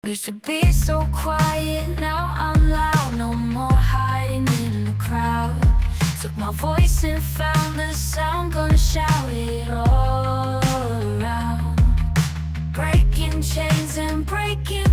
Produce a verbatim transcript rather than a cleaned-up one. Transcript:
Used to be so quiet, now I'm loud. No more hiding in the crowd. Took my voice and found the sound. Gonna shout it all around. Breaking chains and breaking